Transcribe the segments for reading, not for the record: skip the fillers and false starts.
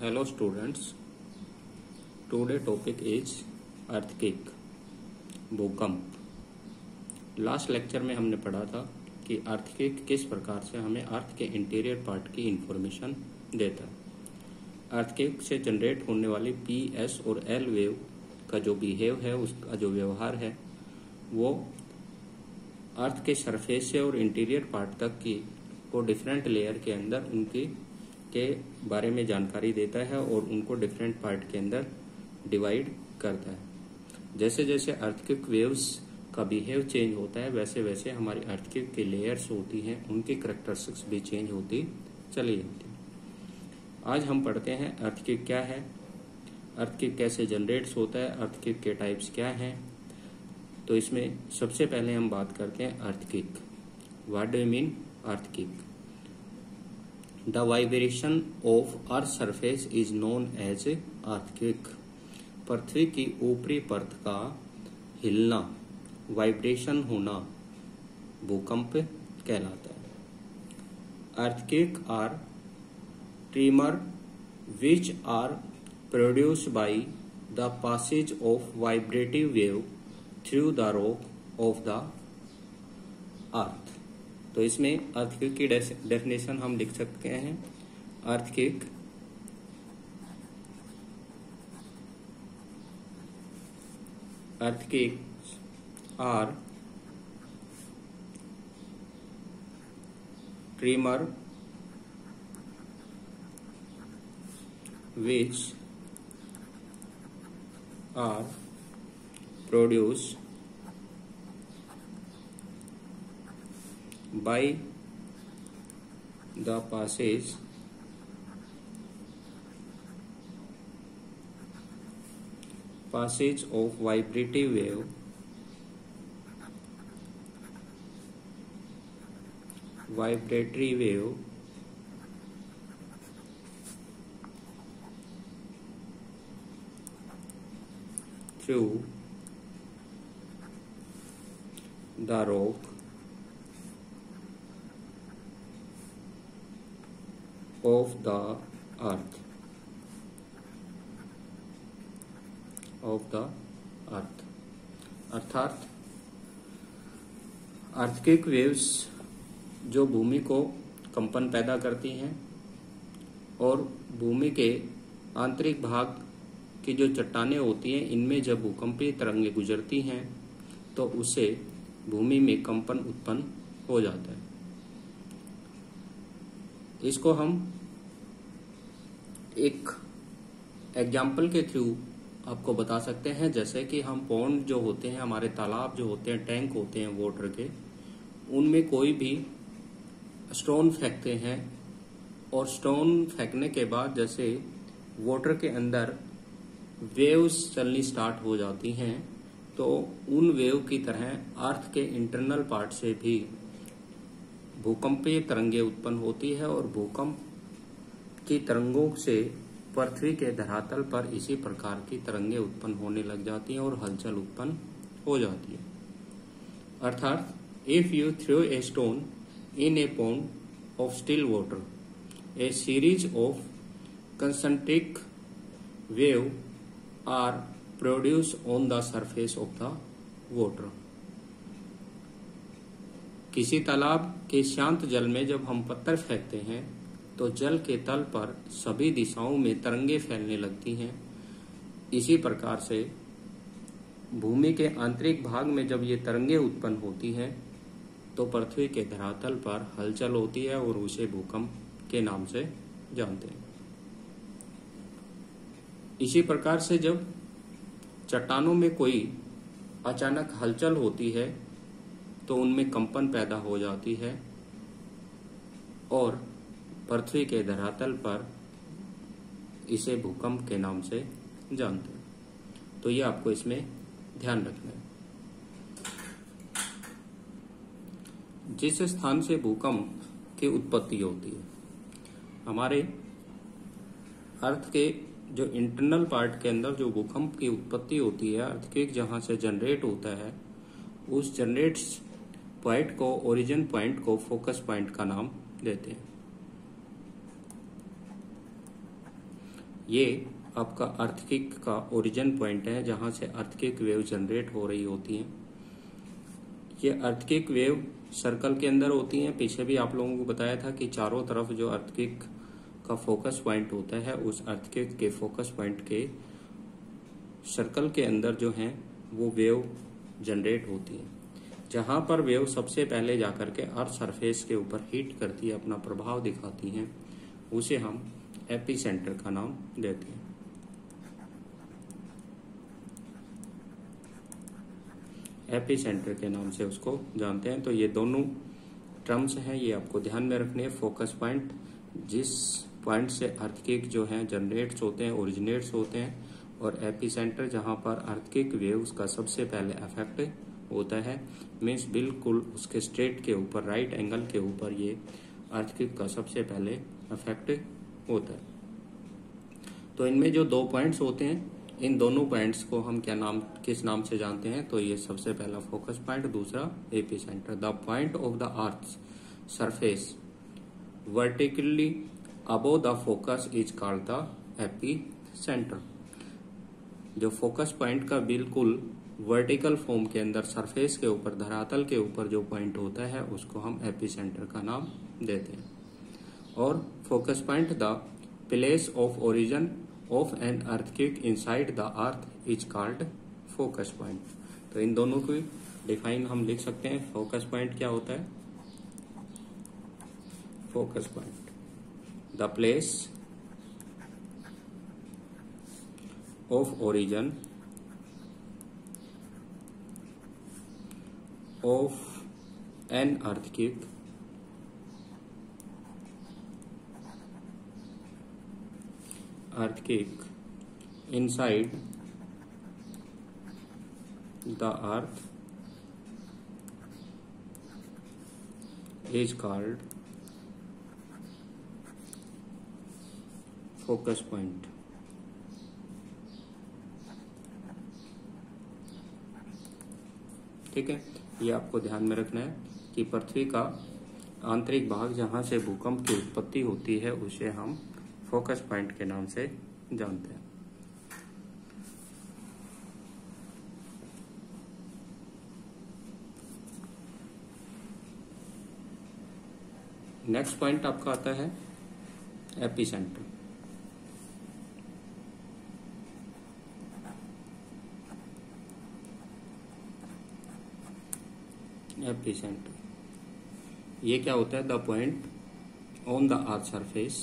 Hello students, today topic is earthquake, भूकंप। Last lecture में हमने पढ़ा था कि अर्थक्वेक किस प्रकार से हमें अर्थ के इंटीरियर पार्ट की इंफॉर्मेशन देता है। अर्थक्वेक से जनरेट होने वाली पी, एस और एल वेव का जो बिहेव है, उसका जो व्यवहार है, वो अर्थ के सरफेस से और इंटीरियर पार्ट तक की को डिफरेंट लेयर के अंदर उनकी के बारे में जानकारी देता है और उनको डिफरेंट पार्ट के अंदर डिवाइड करता है। जैसे जैसे अर्थक्वेक वेव्स का बिहेव चेंज होता है, वैसे वैसे हमारी अर्थक्वेक की लेयर्स होती हैं, उनकी करैक्टरिस्टिक्स भी चेंज होती चली जाती है। आज हम पढ़ते हैं अर्थक्वेक क्या है, अर्थक्वेक कैसे जनरेट्स होता है, अर्थक्वेक के टाइप्स क्या हैं। तो इसमें सबसे पहले हम बात करते हैं earthquake. What do you mean earthquake? The vibration of Earth surface is known as earthquake. पृथ्वी की ऊपरी परत का हिलना, वाइब्रेशन होना भूकंप कहलाता है। Earthquake are tremor which are produced by the passage of vibrative wave through the rock of the earth. तो इसमें अर्थक्वेक की डेफिनेशन हम लिख सकते हैं। Earthquake or tremor which are produced by the passage of vibrative wave through the rock of the earth अर्थात earthquake waves जो भूमि को कंपन पैदा करती हैं और भूमि के आंतरिक भाग की जो चट्टानें होती हैं, इनमें जब भूकंपीय तरंगें गुजरती हैं तो उससे भूमि में कंपन उत्पन्न हो जाता है। इसको हम एक एग्जाम्पल के थ्रू आपको बता सकते हैं। जैसे कि हम पॉन्ड जो होते हैं, हमारे तालाब जो होते हैं, टैंक होते हैं वाटर के, उनमें कोई भी स्टोन फेंकते हैं और स्टोन फेंकने के बाद जैसे वाटर के अंदर वेव्स चलनी स्टार्ट हो जाती हैं, तो उन वेव की तरह अर्थ के इंटरनल पार्ट से भी भूकंपीय तरंगें उत्पन्न होती है और भूकंप की तरंगों से पृथ्वी के धरातल पर इसी प्रकार की तरंगें उत्पन्न होने लग जाती हैं और हलचल उत्पन्न हो जाती है। अर्थात if you throw a stone in a pond of still water, a series of concentric wave are produce on the surface of the water. किसी तालाब के शांत जल में जब हम पत्थर फेंकते हैं तो जल के तल पर सभी दिशाओं में तरंगे फैलने लगती हैं। इसी प्रकार से भूमि के आंतरिक भाग में जब ये तरंगे उत्पन्न होती हैं तो पृथ्वी के धरातल पर हलचल होती है और उसे भूकंप के नाम से जानते हैं। इसी प्रकार से जब चट्टानों में कोई अचानक हलचल होती है तो उनमें कंपन पैदा हो जाती है और पृथ्वी के धरातल पर इसे भूकंप के नाम से जानते हैं। तो ये आपको इसमें ध्यान रखना है। जिस स्थान से भूकंप की उत्पत्ति होती है, हमारे अर्थ के जो इंटरनल पार्ट के अंदर जो भूकंप की उत्पत्ति होती है, अर्थक्वेक जहां से जनरेट होता है, उस जनरेट पॉइंट को, ओरिजिन पॉइंट को फोकस पॉइंट का नाम देते हैं। ये आपका अर्थक्वेक का ओरिजिन पॉइंट है जहां से अर्थक्वेक वेव जनरेट हो रही होती हैं। ये अर्थक्वेक वेव सर्कल के अंदर होती हैं। पीछे भी आप लोगों को बताया था कि चारों तरफ जो अर्थक्वेक का फोकस पॉइंट होता है, उस अर्थक्वेक के फोकस पॉइंट के सर्कल के अंदर जो है वो वेव जनरेट होती है। जहां पर वेव सबसे पहले जाकर के अर्थ सरफेस के ऊपर हिट करती है, अपना प्रभाव दिखाती हैं, उसे हम एपिसेंटर का नाम देते हैं। एपिसेंटर के नाम से उसको जानते हैं। तो ये दोनों टर्म्स हैं, ये आपको ध्यान में रखने हैं। फोकस पॉइंट, जिस पॉइंट से अर्थक्वेक जो है जनरेट्स होते हैं, ओरिजिनेट्स होते हैं, और एपिसेंटर जहां पर अर्थक्वेक वेव्स का सबसे पहले इफेक्ट होता है। मीन्स बिल्कुल उसके स्ट्रेट के ऊपर, राइट एंगल के ऊपर ये अर्थक्वेक का सबसे पहले इफेक्ट होता है। तो इनमें जो दो पॉइंट्स होते हैं, इन दोनों पॉइंट्स को हम किस नाम से जानते हैं? तो ये सबसे पहला फोकस पॉइंट, दूसरा epicentre. The point of the earth surface vertically above the focus is called the epicentre. जो फोकस पॉइंट का बिल्कुल वर्टिकल फॉर्म के अंदर सरफेस के ऊपर, धरातल के ऊपर जो पॉइंट होता है, उसको हम एपिसेंटर का नाम देते हैं। और focus point, the place of origin of an earthquake inside the earth is called focus point. तो इन दोनों की डिफाइन हम लिख सकते हैं। फोकस पॉइंट क्या होता है? Focus point, the place of origin of an earthquake inside the earth is called focus point। ठीक है, ये आपको ध्यान में रखना है कि पृथ्वी का आंतरिक भाग जहां से भूकंप की उत्पत्ति होती है, उसे हम फोकस पॉइंट के नाम से जानते हैं। नेक्स्ट पॉइंट आपका आता है एपिसेंटर। एपिसेंटर ये क्या होता है? The point on the earth surface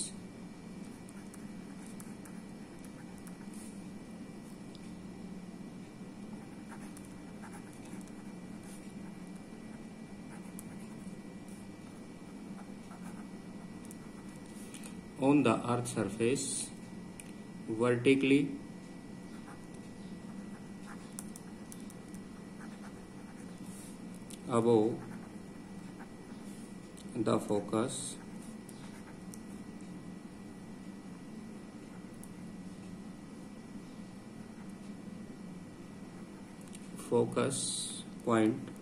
on the earth surface vertically above the focus point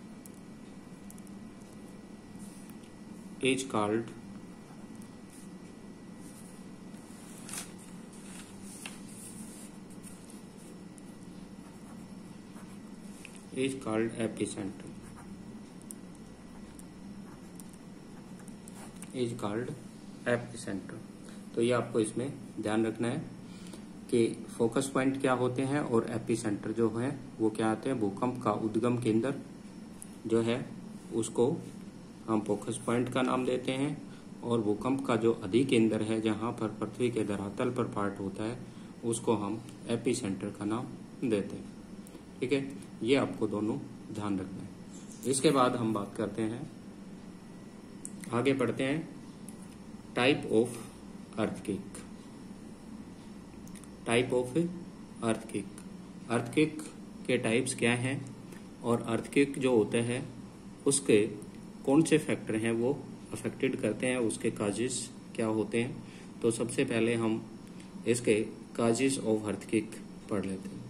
is called epicenter। तो ये आपको इसमें ध्यान रखना है कि फोकस पॉइंट क्या होते हैं और एपिसेंटर जो है वो क्या आते हैं? भूकंप का उद्गम केंद्र जो है उसको हम फोकस पॉइंट का नाम देते हैं, और भूकंप का जो अधिकेंद्र है जहां पर पृथ्वी के धरातल पर पार्ट होता है, उसको हम एपिसेंटर का नाम देते हैं। ठीक है, ये आपको दोनों ध्यान रखना है। इसके बाद हम बात करते हैं, आगे बढ़ते हैं, type of earthquake. Type of earthquake, earthquake के टाइप्स क्या हैं, और अर्थक्वेक जो होता है उसके कौन से फैक्टर हैं वो अफेक्टेड करते हैं, उसके काजेस क्या होते हैं। तो सबसे पहले हम इसके काजेस ऑफ अर्थक्वेक पढ़ लेते हैं।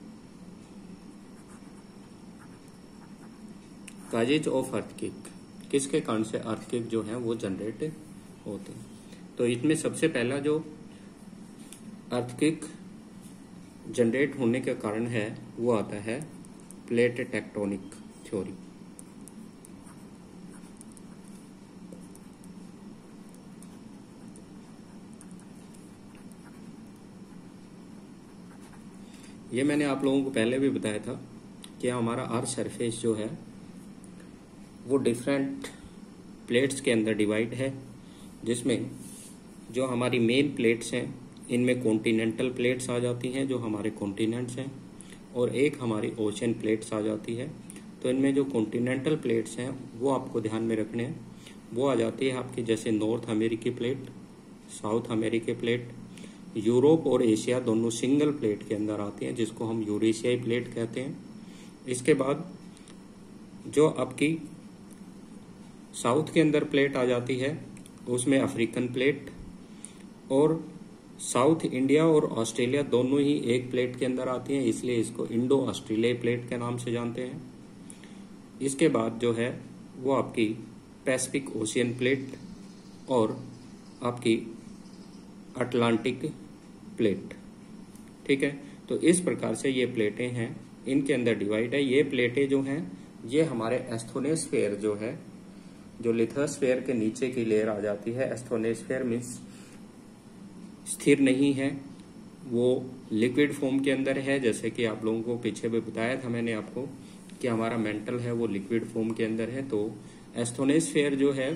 काजेज ऑफ अर्थक्वेक किसके कारण से अर्थक्वेक जो है वो जनरेट होते हैं। तो इसमें सबसे पहला जो अर्थक्वेक जनरेट होने का कारण है वो आता है प्लेट टेक्टोनिक थ्योरी। ये मैंने आप लोगों को पहले भी बताया था कि हमारा अर्थ सरफेस जो है वो डिफरेंट प्लेट्स के अंदर डिवाइड है, जिसमें जो हमारी मेन प्लेट्स हैं इनमें कॉन्टिनेंटल प्लेट्स आ जाती हैं जो हमारे कॉन्टिनेंट्स हैं, और एक हमारी ओशन प्लेट्स आ जाती है। तो इनमें जो कॉन्टिनेंटल प्लेट्स हैं वो आपको ध्यान में रखने हैं। वो आ जाती है आपकी जैसे नॉर्थ अमेरिकी प्लेट, साउथ अमेरिकी प्लेट, यूरोप और एशिया दोनों सिंगल प्लेट के अंदर आती हैं जिसको हम यूरेशियाई प्लेट कहते हैं। इसके बाद जो आपकी साउथ के अंदर प्लेट आ जाती है उसमें अफ्रीकन प्लेट, और साउथ इंडिया और ऑस्ट्रेलिया दोनों ही एक प्लेट के अंदर आती हैं, इसलिए इसको इंडो ऑस्ट्रेलियाई प्लेट के नाम से जानते हैं। इसके बाद जो है वो आपकी पैसिफिक ओशियन प्लेट और आपकी अटलांटिक प्लेट। ठीक है, तो इस प्रकार से ये प्लेटें हैं, इनके अंदर डिवाइड है। ये प्लेटें जो हैं ये हमारे एस्थोनेस्फेयर जो है, जो लिथोस्फेयर के नीचे की लेयर आ जाती है, एस्थोनेस्फेयर मीन्स स्थिर नहीं है, वो लिक्विड फॉर्म के अंदर है। जैसे कि आप लोगों को पीछे भी बताया था मैंने आपको कि हमारा मेंटल है वो लिक्विड फॉर्म के अंदर है। तो एस्थोनेस्फेयर जो है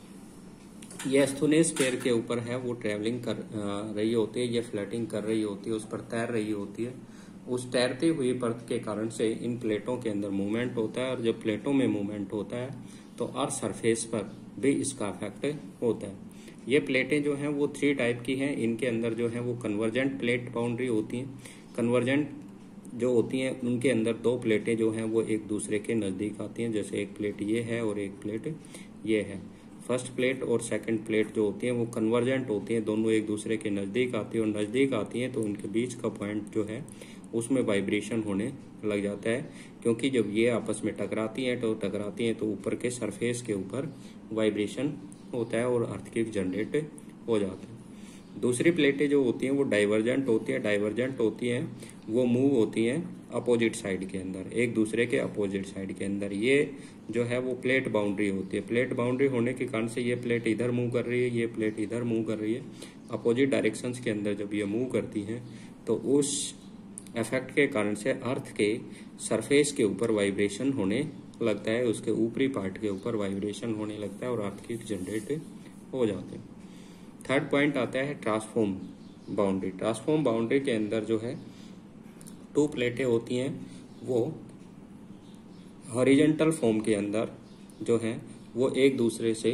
ये एस्थोनेस्फेयर के ऊपर है, वो ट्रेवलिंग कर रही होती है, ये फ्लैटिंग कर रही होती है, उस पर तैर रही होती है। उस तैरती हुई परत के कारण से इन प्लेटों के अंदर मूवमेंट होता है, और जब प्लेटों में मूवमेंट होता है तो अर्थ सरफेस पर भी इसका इफेक्ट होता है। ये प्लेटें जो हैं वो 3 टाइप की हैं। इनके अंदर जो है वो कन्वर्जेंट प्लेट बाउंड्री होती हैं। कन्वर्जेंट जो होती हैं उनके अंदर 2 प्लेटें जो हैं वो एक दूसरे के नज़दीक आती हैं, जैसे एक प्लेट ये है और एक प्लेट ये है। फर्स्ट प्लेट और सेकंड प्लेट जो होती हैं वो कन्वर्जेंट होती हैं, दोनों एक दूसरे के नज़दीक आती हैं, और नज़दीक आती हैं तो उनके बीच का पॉइंट जो है उसमें वाइब्रेशन होने लग जाता है, क्योंकि जब ये आपस में टकराती हैं तो ऊपर के सरफेस के ऊपर वाइब्रेशन होता है और अर्थक्वेक जनरेट हो जाता है। दूसरी प्लेटें जो होती हैं वो डाइवर्जेंट होती हैं, वो मूव होती हैं अपोजिट साइड के अंदर, एक दूसरे के अपोजिट साइड के अंदर। ये जो है वो प्लेट बाउंड्री होती है। प्लेट बाउंड्री होने के कारण से ये प्लेट इधर मूव कर रही है, ये प्लेट इधर मूव कर रही है। अपोजिट डायरेक्शंस के अंदर जब ये मूव करती हैं तो उस इफेक्ट के कारण से अर्थ के सरफेस के ऊपर वाइब्रेशन होने लगता है, उसके ऊपरी पार्ट के ऊपर वाइब्रेशन होने लगता है और अर्थक्वेक जनरेट हो जाते हैं। थर्ड पॉइंट आता है ट्रांसफॉर्म बाउंड्री। ट्रांसफॉर्म बाउंड्री के अंदर जो है 2 प्लेटें होती हैं, वो हॉरिजॉन्टल फॉर्म के अंदर जो है वो एक दूसरे से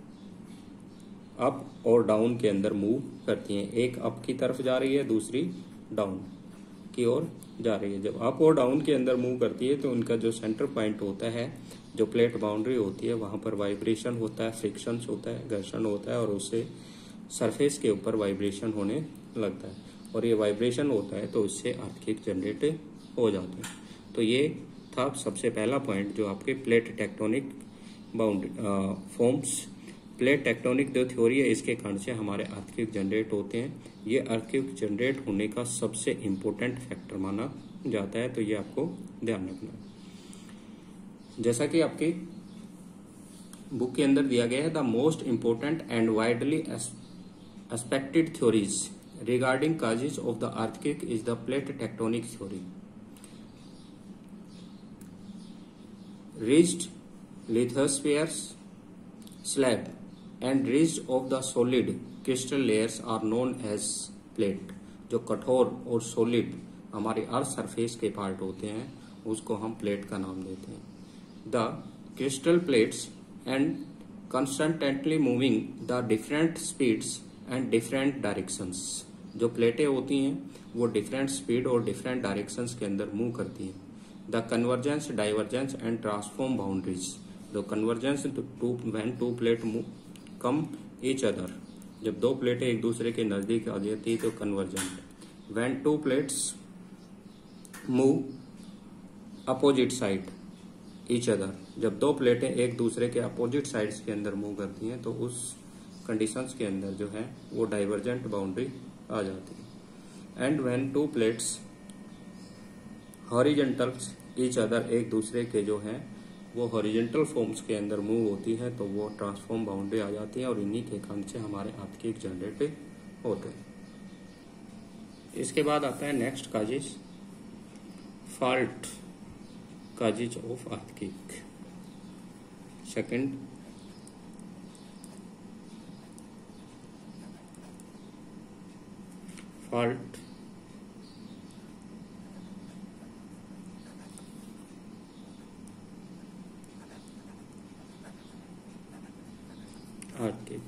अप और डाउन के अंदर मूव करती हैं। एक अप की तरफ जा रही है, दूसरी डाउन की ओर जा रही है। जब अप और डाउन के अंदर मूव करती है तो उनका जो सेंटर पॉइंट होता है, जो प्लेट बाउंड्री होती है, वहां पर वाइब्रेशन होता है, फ्रिक्शन होता है, घर्षण होता है, और उससे सरफेस के ऊपर वाइब्रेशन होने लगता है, और ये वाइब्रेशन होता है तो इससे अर्थक्वेक जनरेट हो जाते हैं। तो ये था सबसे पहला पॉइंट जो आपके plate tectonic boundary forms. Plate tectonic जो थ्योरी है इसके कारण से हमारे अर्थक्वेक जनरेट होते हैं। ये अर्थक्वेक जनरेट होने का सबसे इम्पोर्टेंट फैक्टर माना जाता है, तो ये आपको ध्यान रखना है। जैसा कि आपकी बुक के अंदर दिया गया है, the most important and widely expected theories regarding causes of the earthquake is the plate tectonic theory. Rigid lithospheres slab and ridge of the solid crystal layers are known as plate। जो कठोर और solid हमारे earth surface के part होते हैं उसको हम plate का नाम देते हैं। The crustal plates and constantly moving the different speeds and different directions. जो प्लेटें होती हैं वो डिफरेंट स्पीड और डिफरेंट डायरेक्शंस के अंदर मूव करती हैं। The convergence, divergence and transform boundaries. The convergence when 2 plate come each other. जब 2 प्लेटें एक दूसरे के नजदीक आ जाती है तो convergent. When 2 plates move opposite side each other, जब दो प्लेटें एक दूसरे के अपोजिट साइड्स के अंदर मूव करती हैं तो उस कंडीशंस के अंदर जो है वो डाइवर्जेंट बाउंड्री आ जाती है। And when two plates horizontals each other, एक दूसरे के जो है वो हॉरिजेंटल फॉर्म्स के अंदर मूव होती है तो वो ट्रांसफॉर्म बाउंड्री आ जाती है और इन्हीं के कारण से हमारे अर्थक्वेक जनरेट होते हैं। इसके बाद आता है next causes, fault causes of earthquake. Second, fault earthquake.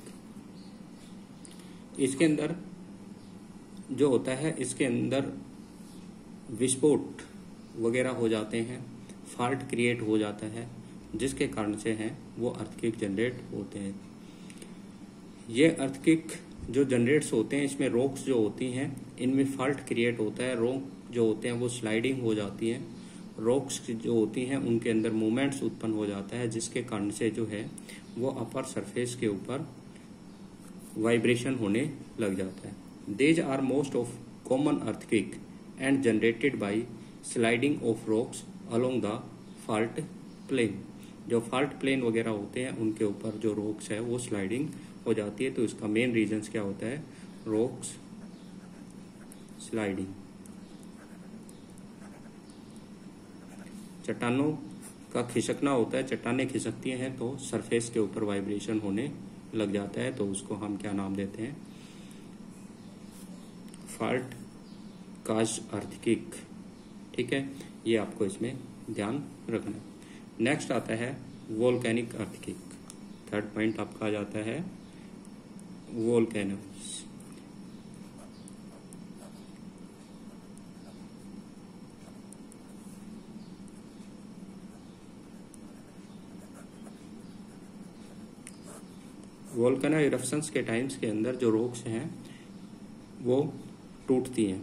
इसके अंदर जो होता है, इसके अंदर विस्फोट वगैरह हो जाते हैं, फॉल्ट क्रिएट हो जाता है, जिसके कारण से हैं वो अर्थक्वेक जनरेट होते हैं। ये अर्थक्वेक जो जनरेट्स होते हैं, इसमें रॉक्स जो होती हैं इनमें फॉल्ट क्रिएट होता है, रॉक जो होते हैं वो स्लाइडिंग हो जाती है, रॉक्स जो होती हैं उनके अंदर मूवमेंट्स उत्पन्न हो जाता है, जिसके कारण से जो है वो अपर सरफेस के ऊपर वाइब्रेशन होने लग जाता है। These are most of common earthquake and generated by sliding of rocks along the fault plane। जो fault plane वगैरह होते हैं उनके ऊपर जो rocks है वो स्लाइडिंग हो जाती है, तो इसका मेन रीजंस क्या होता है, rocks स्लाइडिंग। चट्टानों का खिसकना होता है, चट्टानें खिसकती हैं तो सरफेस के ऊपर वाइब्रेशन होने लग जाता है, तो उसको हम क्या नाम देते हैं, फॉल्ट काज्ड अर्थक्वेक। ठीक है, ये आपको इसमें ध्यान रखना है। नेक्स्ट आता है वोल्केनिक अर्थक्वेक। थर्ड पॉइंट आपका आ जाता है वोल्केनोस। वोल्केनो इरप्शंस के टाइम्स के अंदर जो रॉक्स हैं वो टूटती हैं,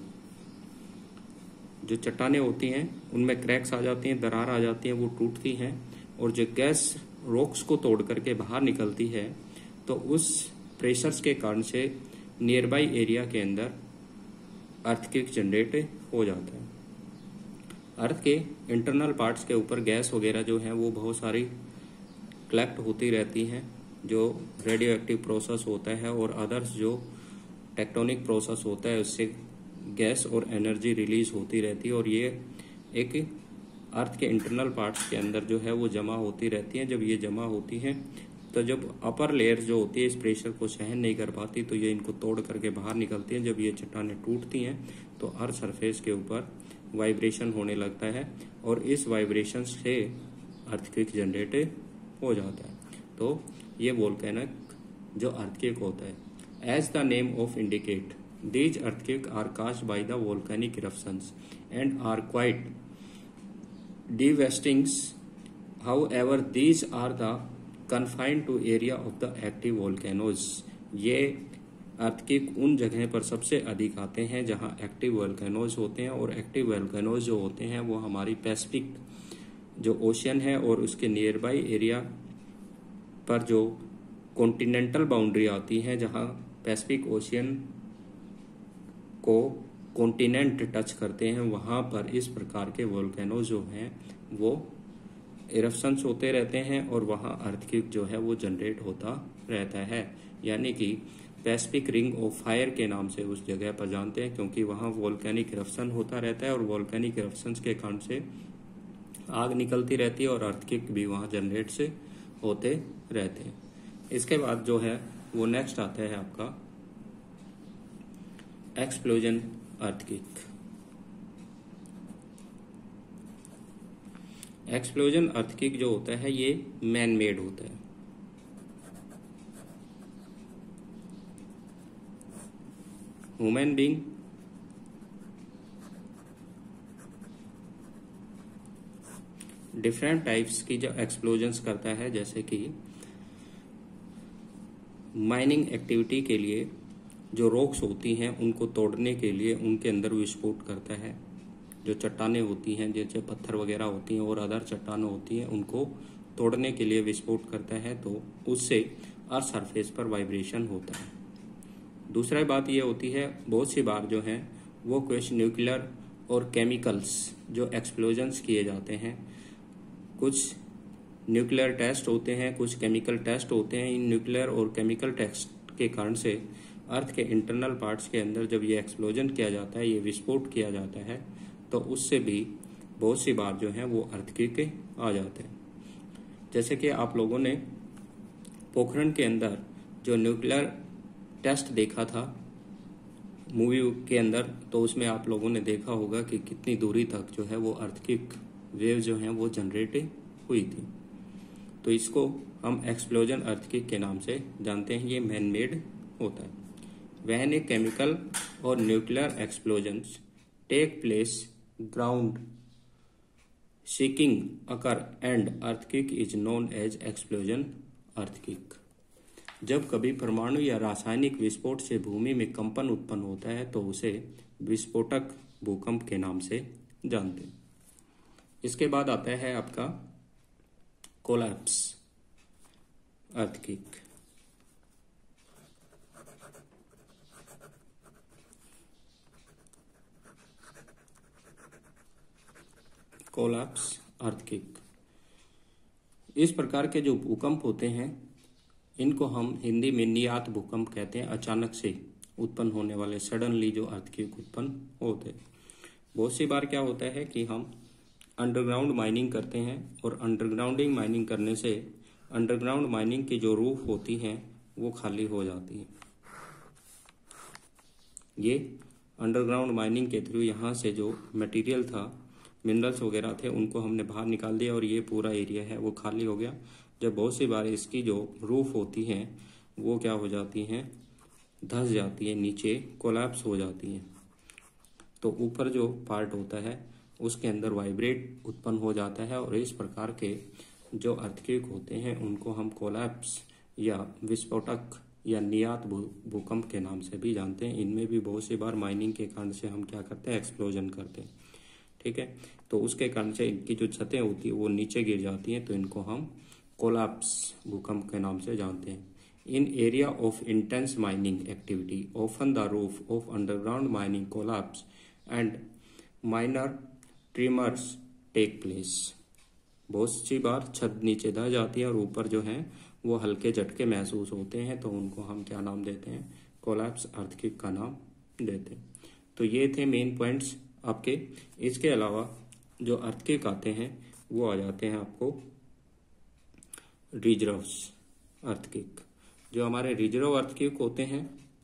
जो चट्टानें होती हैं उनमें क्रैक्स आ जाती हैं, दरार आ जाती हैं, वो टूटती हैं और जो गैस रॉक्स को तोड़ करके बाहर निकलती है तो उस प्रेशर्स के कारण से नियर बाई एरिया के अंदर अर्थक्वेक जनरेट हो जाता है। अर्थ के इंटरनल पार्ट्स के ऊपर गैस वगैरह जो है वो बहुत सारी कलेक्ट होती रहती हैं, जो रेडियो एक्टिव प्रोसेस होता है और अदर्स जो टेक्टोनिक प्रोसेस होता है उससे गैस और एनर्जी रिलीज होती रहती है और ये एक अर्थ के इंटरनल पार्ट्स के अंदर जो है वो जमा होती रहती हैं। जब ये जमा होती हैं तो जब अपर लेयर जो होती है इस प्रेशर को सहन नहीं कर पाती तो ये इनको तोड़ करके बाहर निकलती हैं। जब ये चट्टानें टूटती हैं तो अर्थ सरफेस के ऊपर वाइब्रेशन होने लगता है और इस वाइब्रेशन से अर्थक्वेक जनरेट हो जाता है। तो ये वोल्केनिक जो अर्थक्वेक होता है, as the name of indicate, these earthquakes are caused by the volcanic eruptions and are quite devastating. However, these are the confined to area of the active volcanoes। ये earthquake उन जगह पर सबसे अधिक आते हैं जहां एक्टिव वोल्केनोज होते हैं और एक्टिव वोल्केनोज जो होते हैं वो हमारी पैसिफिक जो ओशियन है और उसके नियर बाई एरिया पर जो कॉन्टिनेंटल बाउंड्री आती है, जहां पैसिफिक ओशियन को कॉन्टिनेंट टच करते हैं, वहां पर इस प्रकार के वोल्केनो जो हैं वो इरप्शंस होते रहते हैं और वहां अर्थक्वेक जो है वो जनरेट होता रहता है। यानी कि पैसिफिक रिंग ऑफ फायर के नाम से उस जगह पर जानते हैं, क्योंकि वहां वोल्केनिक इरप्शन होता रहता है और वोल्केनिक इरप्शंस के कारण से आग निकलती रहती है और अर्थक्वेक भी वहां जनरेट से होते रहते हैं। इसके बाद जो है वो नेक्स्ट आता है आपका एक्सप्लोजन अर्थक्वेक। एक्सप्लोजन अर्थक्वेक जो होता है ये मैन मेड होता है। ह्यूमन बीइंग डिफरेंट टाइप्स की जो एक्सप्लोजन्स करता है, जैसे कि माइनिंग एक्टिविटी के लिए जो रॉक्स होती हैं उनको तोड़ने के लिए उनके अंदर विस्फोट करता है, जो चट्टानें होती हैं, जैसे पत्थर वगैरह होती हैं और अदर चट्टानें होती हैं, उनको तोड़ने के लिए विस्फोट करता है, तो उससे अर्थ सरफेस पर वाइब्रेशन होता है। दूसरा बात ये होती है, बहुत सी बार जो है वो कुछ न्यूक्लियर और केमिकल्स जो एक्सप्लोजन्स किए जाते हैं, कुछ न्यूक्लियर टेस्ट होते हैं, कुछ केमिकल टेस्ट होते हैं। इन न्यूक्लियर और केमिकल टेस्ट के कारण से अर्थ के इंटरनल पार्ट्स के अंदर जब ये एक्सप्लोजन किया जाता है, ये विस्फोट किया जाता है, तो उससे भी बहुत सी बार जो है वो अर्थक्वेक आ जाते हैं। जैसे कि आप लोगों ने पोखरण के अंदर जो न्यूक्लियर टेस्ट देखा था मूवी के अंदर, तो उसमें आप लोगों ने देखा होगा कि कितनी दूरी तक जो है वो अर्थक्वेक वेव जो है वो जनरेट हुई थी। तो इसको हम एक्सप्लोजन अर्थक्वेक के नाम से जानते हैं। ये मैन मेड होता है। व्हेन ए केमिकल और nuclear explosions take place ground shaking occur and earthquake is known as explosion earthquake. जब कभी परमाणु या रासायनिक विस्फोट से भूमि में कंपन उत्पन्न होता है तो उसे विस्फोटक भूकंप के नाम से जानते हैं। इसके बाद आता है आपका कोलैप्स अर्थक्वेक। कोलैप्स अर्थक्वेक, इस प्रकार के जो भूकंप होते हैं इनको हम हिंदी में नियात भूकंप कहते हैं। अचानक से उत्पन्न होने वाले, सडनली जो अर्थक्वेक उत्पन्न होते हैं। बहुत सी बार क्या होता है कि हम अंडरग्राउंड माइनिंग करते हैं और अंडरग्राउंडिंग माइनिंग करने से अंडरग्राउंड माइनिंग की जो रूफ होती हैं वो खाली हो जाती है। ये अंडरग्राउंड माइनिंग के थ्रू यहाँ से जो मटेरियल था, मिनरल्स वगैरह थे, उनको हमने बाहर निकाल दिया और ये पूरा एरिया है वो खाली हो गया। जब बहुत सी बार इसकी जो रूफ होती हैं वो क्या हो जाती हैं, धंस जाती है, नीचे कोलैप्स हो जाती हैं, तो ऊपर जो पार्ट होता है उसके अंदर वाइब्रेट उत्पन्न हो जाता है और इस प्रकार के जो अर्थक्वेक होते हैं उनको हम कोलैप्स या विस्फोटक या नियात भूकंप के नाम से भी जानते हैं। इनमें भी बहुत सी बार माइनिंग के कारण से हम क्या करते हैं, एक्सप्लोजन करते हैं। ठीक है, तो उसके कारण से इनकी जो छतें होती है वो नीचे गिर जाती हैं, तो इनको हम कोलैप्स भूकंप के नाम से जानते हैं। In area of intense mining activity often the roof of underground mining collapse and minor tremors take place. बहुत सी बार छत नीचे ढह जाती है और ऊपर जो है वो हल्के झटके महसूस होते हैं, तो उनको हम क्या नाम देते हैं, कोलैप्स अर्थक्वेक का नाम देते हैं। तो ये थे मेन पॉइंट्स आपके। इसके अलावा जो अर्थक्वेक आते हैं वो आ जाते हैं आपको रिजर्व्स अर्थक्वेक। जो हमारे रिजर्व अर्थक्वेक होते हैं,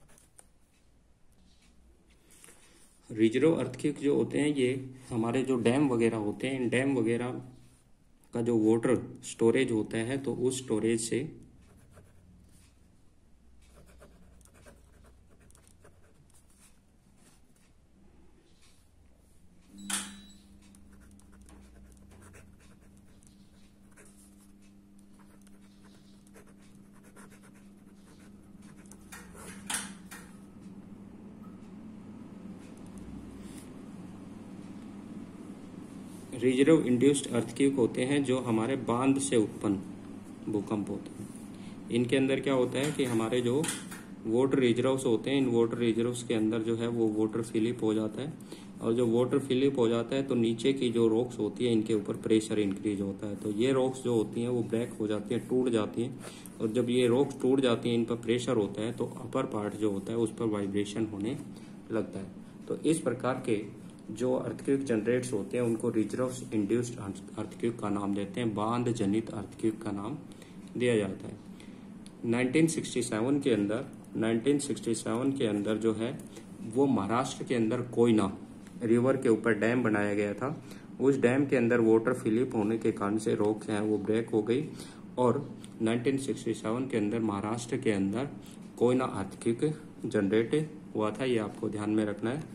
रिजर्व अर्थक्वेक जो होते हैं ये हमारे जो डैम वगैरह होते हैं, इन डैम वगैरह का जो वाटर स्टोरेज होता है तो उस स्टोरेज से रिजर्व इंड्यूस्ड अर्थक्वेक होते हैं जो हमारे बांध से उत्पन्न भूकंप होते हैं। इनके अंदर क्या होता है कि हमारे जो वाटर रिजर्व्स होते हैं, इन वाटर रिजर्व्स के अंदर जो है वो वाटर फिलिप हो जाता है और जो वाटर फिलिप हो जाता है तो नीचे की जो रॉक्स होती है इनके ऊपर प्रेशर इंक्रीज होता है, तो ये रॉक्स जो होती हैं वो ब्रेक हो जाती हैं, टूट जाती हैं और जब ये रॉक्स टूट जाती हैं, इन पर प्रेशर होता है तो अपर पार्ट जो होता है उस पर वाइब्रेशन होने लगता है। तो इस प्रकार के जो अर्थक्वेक जनरेट्स होते हैं उनको रिजर्व्स इंड्यूस्ड अर्थक्वेक का नाम देते हैं, बांध जनित अर्थक्वेक का नाम दिया जाता है। 1967 के अंदर जो है वो महाराष्ट्र के अंदर कोयना रिवर के ऊपर डैम बनाया गया था। उस डैम के अंदर वाटर फिलिप होने के कारण से रॉक्स हैं वो ब्रेक हो गई और 1967 के अंदर महाराष्ट्र के अंदर कोयना अर्थक्वेक जनरेट हुआ था। ये आपको ध्यान में रखना है,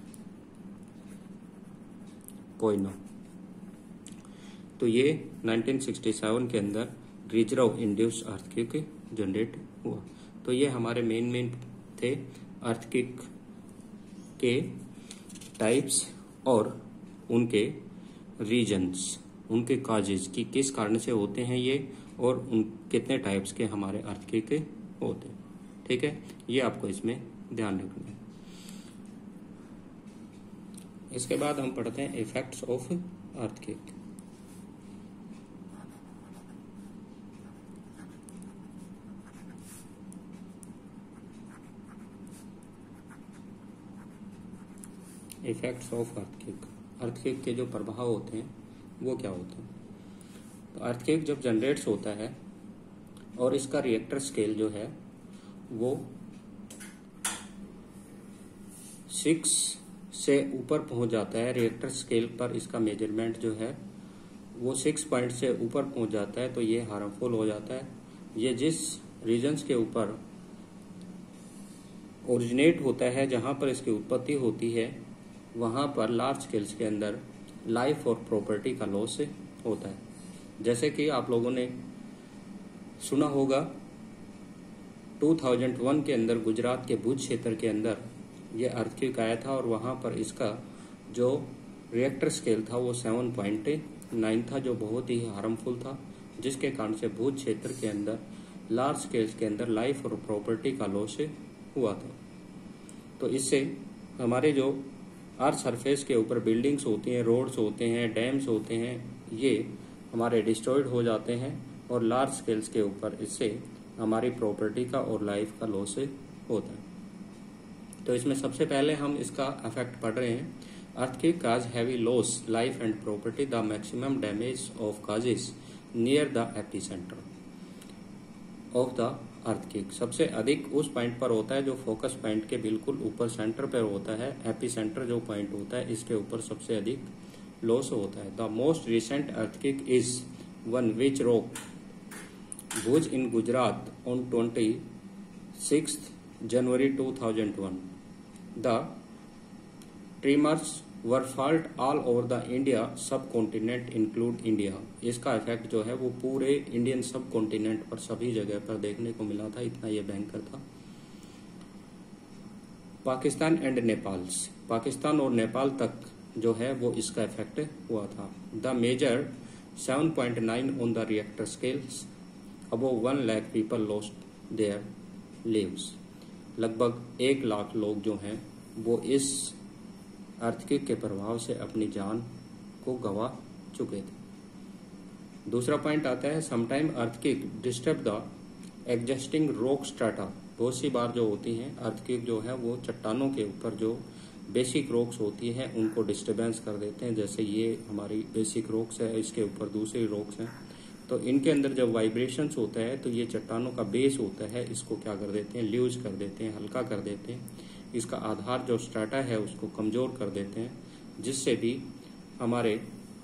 कोयना। तो ये 1967 के अंदर रिजर्व इंड्यूस्ड अर्थक्वेक जनरेट हुआ। तो ये हमारे मेन थे अर्थक्वेक के टाइप्स और उनके रीजन्स, उनके काजेज की किस कारण से होते हैं ये, और उन कितने टाइप्स के हमारे अर्थक्वेक होते हैं। ठीक है, ये आपको इसमें ध्यान रखना है। इसके बाद हम पढ़ते हैं effects of earthquake. Effects of earthquake, earthquake के जो प्रभाव होते हैं वो क्या होते हैं। तो अर्थक्वेक जब जनरेट्स होता है और इसका रिएक्टर स्केल जो है वो 6 से ऊपर पहुंच जाता है, रिएक्टर स्केल पर इसका मेजरमेंट जो है वो 6 पॉइंट से ऊपर पहुंच जाता है, तो ये हार्मफुल हो जाता है। ये जिस रीजन्स के ऊपर ओरिजिनेट होता है, जहां पर इसकी उत्पत्ति होती है, वहां पर लार्ज स्केल्स के अंदर लाइफ और प्रॉपर्टी का लॉस होता है। जैसे कि आप लोगों ने सुना होगा 2001 के अंदर गुजरात के भुज क्षेत्र के अंदर ये अर्थक्वेक आया था और वहां पर इसका जो रिएक्टर स्केल था वो 7.9 था, जो बहुत ही हार्मफुल था, जिसके कारण से भुज क्षेत्र के अंदर लार्ज स्केल्स के अंदर लाइफ और प्रॉपर्टी का लॉस हुआ था। तो इससे हमारे जो अर्थ सरफेस के ऊपर बिल्डिंग्स होती हैं, रोड्स होते हैं, डैम्स होते हैं, ये हमारे डिस्ट्रॉयड हो जाते हैं और लार्ज स्केल्स के ऊपर इससे हमारी प्रॉपर्टी का और लाइफ का लॉस होता है। तो इसमें सबसे पहले हम इसका इफेक्ट पढ़ रहे हैं। Earthquake cause heavy loss life and property, the maximum damage of causes near the epicentre of the earthquake. सबसे अधिक उस पॉइंट पर होता है जो फोकस पॉइंट के बिल्कुल ऊपर सेंटर पर होता है। एपिसेंटर जो पॉइंट होता है इसके ऊपर सबसे अधिक लॉस होता है। The most recent earthquake is one which rock Bhuj in Gujarat on 26 January 2001. The tremors were felt all over the India subcontinent include India. इसका इफेक्ट जो है वो पूरे इंडियन सब कॉन्टिनेंट पर सभी जगह पर देखने को मिला था, इतना ये भयंकर था। पाकिस्तान एंड नेपाल, पाकिस्तान और नेपाल तक जो है वो इसका इफेक्ट हुआ था। The major 7.9 on the Richter scales, above 1 lakh people lost their lives. लगभग 1 लाख लोग जो हैं वो इस अर्थक्वेक के प्रभाव से अपनी जान को गंवा चुके थे। दूसरा पॉइंट आता है sometime earthquake disturb the existing rock strata. बहुत सी बार जो होती हैं अर्थक्वेक जो है वो चट्टानों के ऊपर जो बेसिक रॉक्स होती हैं उनको डिस्टर्बेंस कर देते हैं। जैसे ये हमारी बेसिक रॉक्स है, इसके ऊपर दूसरी रॉक्स हैं, तो इनके अंदर जब वाइब्रेशंस होता है तो ये चट्टानों का बेस होता है, इसको क्या कर देते हैं, ल्यूज कर देते हैं, हल्का कर देते हैं। इसका आधार जो स्ट्राटा है उसको कमजोर कर देते हैं, जिससे भी हमारे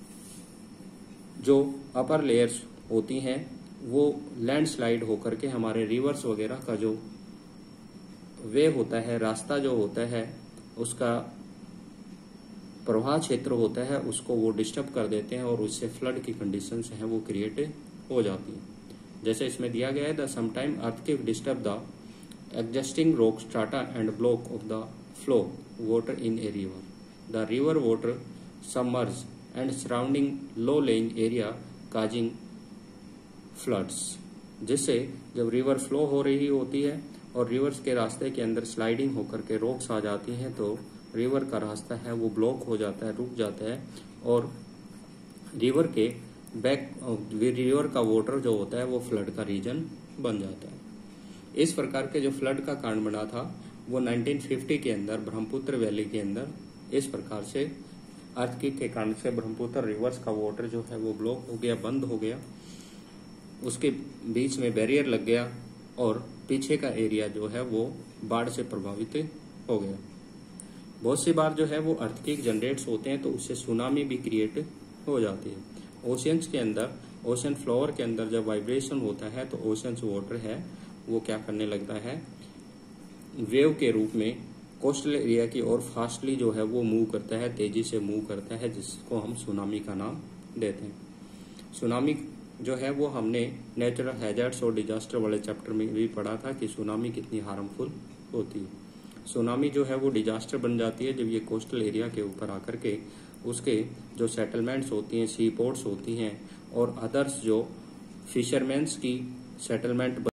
जो अपर लेयर्स होती हैं वो लैंडस्लाइड होकर के हमारे रिवर्स वगैरह का जो वे होता है, रास्ता जो होता है, उसका प्रवाह क्षेत्र होता है, उसको वो डिस्टर्ब कर देते हैं और उससे फ्लड की कंडीशंस हैं वो क्रिएट हो जाती हैं। जैसे इसमें दिया गया है the sometime earthquake disturb the existing rock strata and block of the flow water in a river. The river water submerge and surrounding low lying area causing floods. जिससे जब रिवर फ्लो हो रही होती है और रिवर्स के रास्ते के अंदर स्लाइडिंग होकर के रॉक्स आ जाती हैं तो रिवर का रास्ता है वो ब्लॉक हो जाता है, रुक जाता है और रिवर के रिवर का वाटर जो होता है वो फ्लड का रीजन बन जाता है। इस प्रकार के जो फ्लड का कारण बना था वो 1950 के अंदर ब्रह्मपुत्र वैली के अंदर इस प्रकार से अर्थक्वेक के कारण से ब्रह्मपुत्र रिवर्स का वाटर जो है वो ब्लॉक हो गया, बंद हो गया, उसके बीच में बैरियर लग गया और पीछे का एरिया जो है वो बाढ़ से प्रभावित हो गया। बहुत सी बार जो है वो अर्थक्वेक जनरेट्स होते हैं तो उससे सुनामी भी क्रिएट हो जाती है। ओशियंस के अंदर, ओशन फ्लोर के अंदर जब वाइब्रेशन होता है तो ओशंस वाटर है वो क्या करने लगता है, वेव के रूप में कोस्टल एरिया की ओर फास्टली जो है वो मूव करता है, तेजी से मूव करता है, जिसको हम सुनामी का नाम देते हैं। सुनामी जो है वो हमने नेचुरल हैजर्ड्स और डिजास्टर वाले चैप्टर में भी पढ़ा था कि सुनामी कितनी हार्मफुल होती है। सुनामी जो है वो डिजास्टर बन जाती है जब ये कोस्टल एरिया के ऊपर आकर के उसके जो सेटलमेंट्स होती हैं, सी पोर्ट्स होती हैं और अदर्स जो फिशरमैन्स की सेटलमेंट